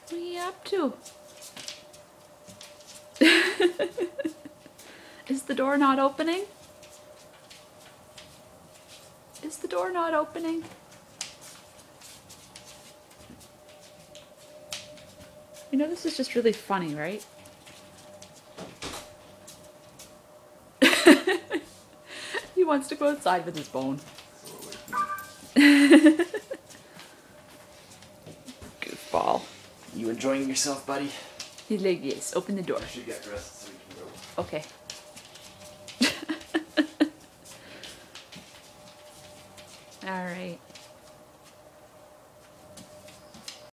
What are you up to? Is the door not opening? Is the door not opening? You know, this is just really funny, right? He wants to go outside with his bone. Goofball. You enjoying yourself, buddy? He's like, yes, open the door. I should get dressed so we can go. Okay. All right.